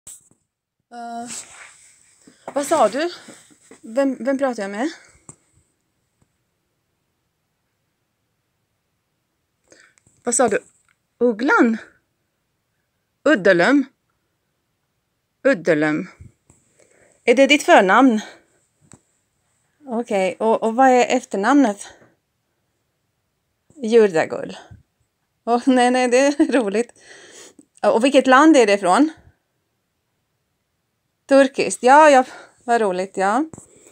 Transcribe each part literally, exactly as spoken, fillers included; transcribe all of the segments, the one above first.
Uh, vad sa du? Vem, vem pratar jag med? Vad sa du? Ugglan? Uddelum? Uddelum. Är det ditt förnamn? Okej, okay. och, och vad är efternamnet? Jurdagull. Oh, nej, nej, det är roligt. Och vilket land är det ifrån? Turkiskt. Ja, ja, vad roligt, ja.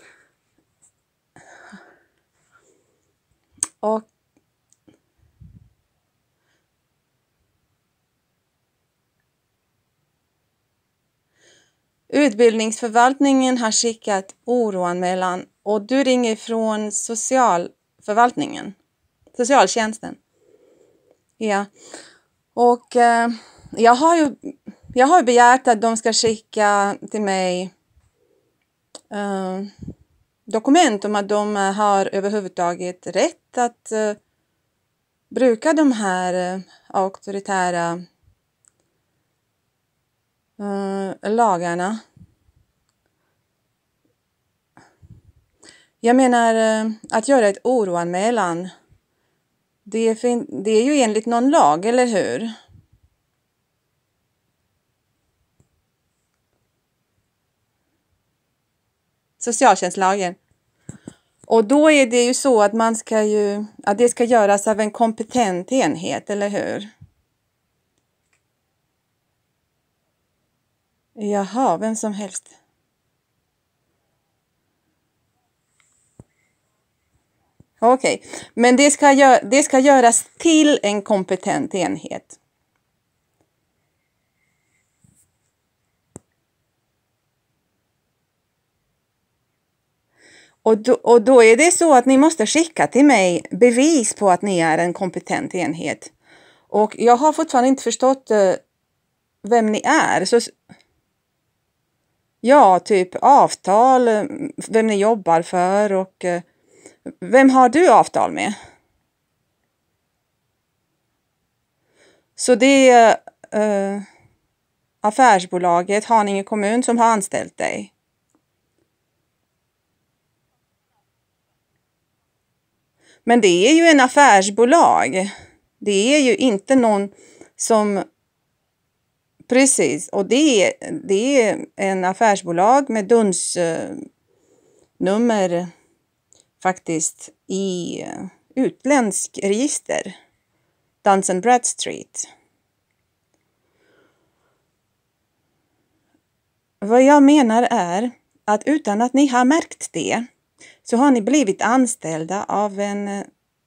Och utbildningsförvaltningen har skickat oroanmälan och du ringer från socialförvaltningen, socialtjänsten. Ja, och eh, jag har ju jag har begärt att de ska skicka till mig eh, dokument om att de har överhuvudtaget rätt att eh, bruka de här eh, auktoritära eh, lagarna. Jag menar eh, att göra ett oroanmälan. Det är, fin- det är ju enligt någon lag, eller hur? Socialtjänstlagen. Och då är det ju så att man ska ju, att det ska göras av en kompetent enhet, eller hur? Jaha, vem som helst. Okej, okay. Men det ska, gö- det ska göras till en kompetent enhet. Och då, och då är det så att ni måste skicka till mig bevis på att ni är en kompetent enhet. Och jag har fortfarande inte förstått uh, vem ni är. Så, ja, typ avtal, vem ni jobbar för och uh, vem har du avtal med? Så det är uh, affärsbolaget Haninge kommun som har anställt dig. Men det är ju en affärsbolag. Det är ju inte någon som... Precis, och det är, det är en affärsbolag med D U N S-nummer faktiskt i utländsk register. Duns and Bradstreet. Vad jag menar är att utan att ni har märkt det så har ni blivit anställda av en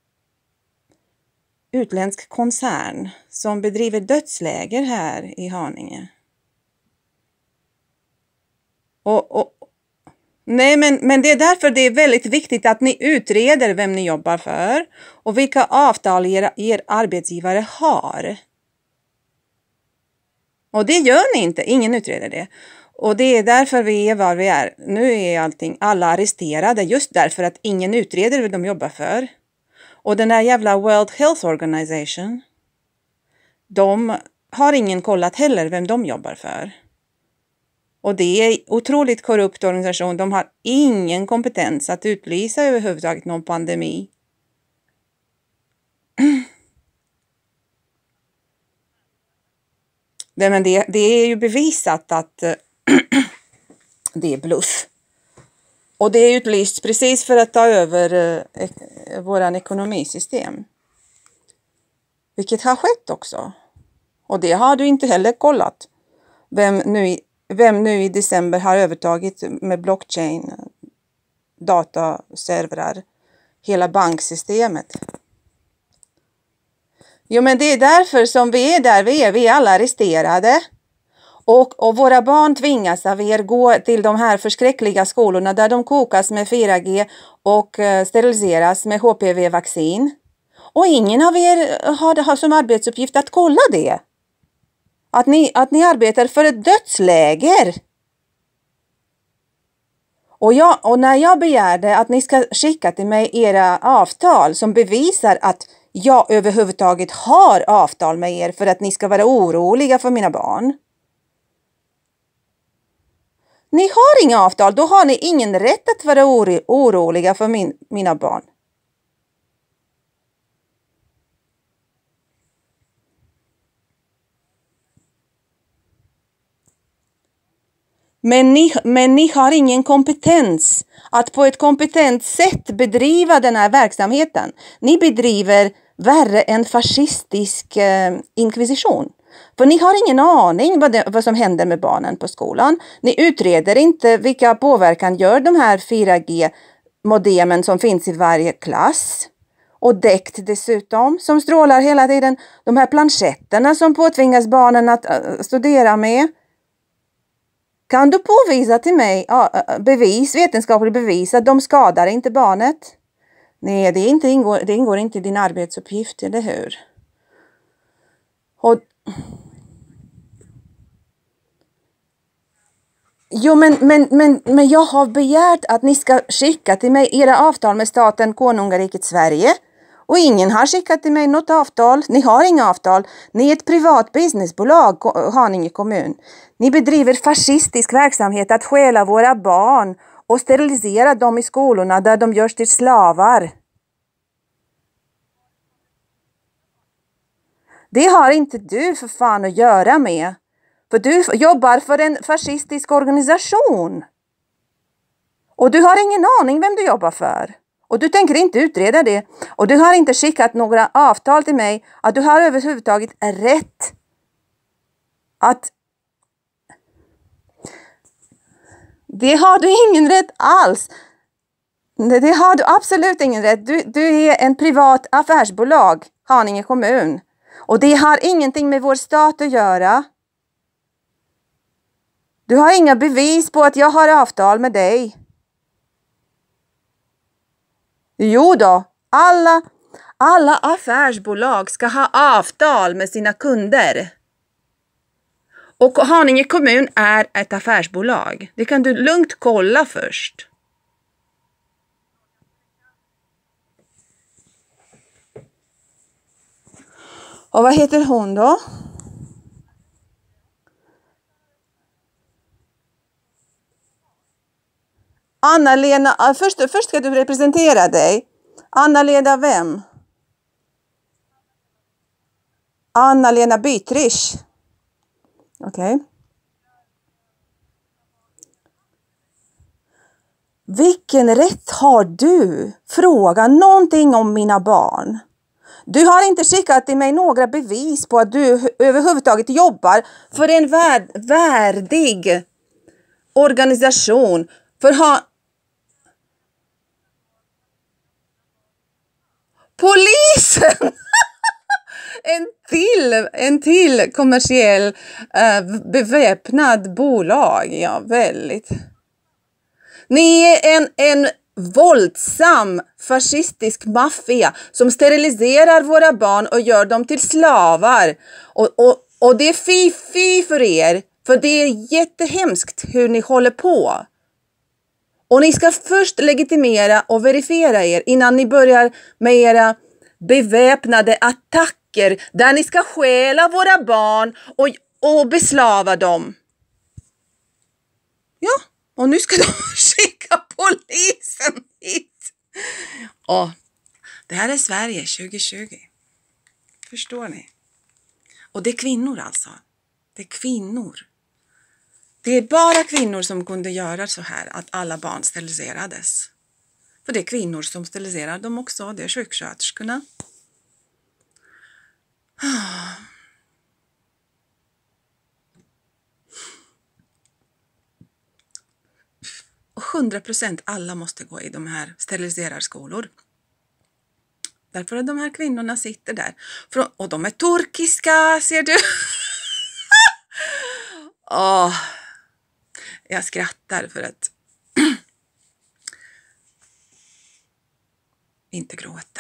utländsk koncern som bedriver dödsläger här i Haninge. Och, och, nej, men, men det är därför det är väldigt viktigt att ni utreder vem ni jobbar för och vilka avtal er, er arbetsgivare har. Och det gör ni inte, ingen utreder det. Och det är därför vi är var vi är. Nu är allting, alla arresterade just därför att ingen utreder vad de jobbar för. Och den här jävla World Health Organization, de har ingen kollat heller vem de jobbar för. Och det är en otroligt korrupt organisation. De har ingen kompetens att utlysa överhuvudtaget någon pandemi. Det, men det, det är ju bevisat att det är bluff. Och det är utlyst precis för att ta över eh, våran ekonomisystem. Vilket har skett också. Och det har du inte heller kollat. Vem nu, vem nu i december har övertagit med blockchain, dataservrar, hela banksystemet. Jo, men det är därför som vi är där vi är. Vi är alla arresterade. Och, och våra barn tvingas av er gå till de här förskräckliga skolorna där de kokas med fyra G och uh, steriliseras med H P V-vaccin. Och ingen av er har, har som arbetsuppgift att kolla det. Att ni, att ni arbetar för ett dödsläger. Och, jag, och när jag begärde att ni ska skicka till mig era avtal som bevisar att jag överhuvudtaget har avtal med er för att ni ska vara oroliga för mina barn. Ni har inga avtal, då har ni ingen rätt att vara oro oroliga för min, mina barn. Men ni, men ni har ingen kompetens att på ett kompetent sätt bedriva den här verksamheten. Ni bedriver värre än fascistisk eh, inkvisition. För ni har ingen aning vad, det, vad som händer med barnen på skolan. Ni utreder inte vilka påverkan gör de här fyra G-modemen som finns i varje klass. Och däckt dessutom, som strålar hela tiden. De här planchetterna som påtvingas barnen att uh, studera med. Kan du påvisa till mig uh, bevis, vetenskaplig bevis att de skadar inte barnet? Nej, det, inte ingår, det ingår inte i din arbetsuppgift, eller hur? Och Jo, men, men, men, men jag har begärt att ni ska skicka till mig era avtal med staten Konungariket Sverige. Och ingen har skickat till mig något avtal. Ni har inga avtal. Ni är ett privat businessbolag, Haninge kommun. Ni bedriver fascistisk verksamhet att stjäla våra barn och sterilisera dem i skolorna där de görs till slavar. Det har inte du för fan att göra med. För du jobbar för en fascistisk organisation. Och du har ingen aning vem du jobbar för. Och du tänker inte utreda det. Och du har inte skickat några avtal till mig att du har överhuvudtaget rätt att... Det har du ingen rätt alls. Det har du absolut ingen rätt. Du, du är en privat affärsbolag, Haninge kommun. Och det har ingenting med vår stat att göra. Du har inga bevis på att jag har avtal med dig. Jo då, alla, alla affärsbolag ska ha avtal med sina kunder. Och Haninge kommun är ett affärsbolag. Det kan du lugnt kolla först. Och vad heter hon då? Anna-Lena, först, först ska du representera dig. Anna-Lena vem? Anna-Lena Bytrich. Okej. Okay. Vilken rätt har du? Fråga någonting om mina barn. Du har inte skickat till mig några bevis på att du överhuvudtaget jobbar för en värd, värdig organisation. För ha... Polisen! en till, en till kommersiell uh, beväpnad bolag. Ja, väldigt. Ni är en, en våldsam fascistisk maffia som steriliserar våra barn och gör dem till slavar. Och, och, och det är fy fy för er. För det är jättehemskt hur ni håller på. Och ni ska först legitimera och verifiera er innan ni börjar med era beväpnade attacker. Där ni ska stjäla våra barn och, och beslava dem. Ja, och nu ska de skicka polisen hit. Och det här är Sverige tjugo tjugo. Förstår ni? Och det är kvinnor alltså. Det är kvinnor. Det är bara kvinnor som kunde göra så här att alla barn steriliserades. För det är kvinnor som steriliserar dem också. Det är sjuksköterskorna. Och hundra procent alla måste gå i de här steriliserarskolor. Därför att de här kvinnorna sitter där. Och de är turkiska, ser du? Åh, jag skrattar för att inte gråta.